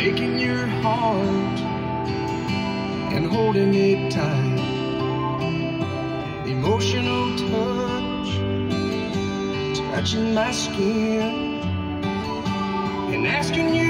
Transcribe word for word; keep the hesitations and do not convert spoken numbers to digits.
taking your heart and holding it tight. Emotional touch, touching my skin and asking you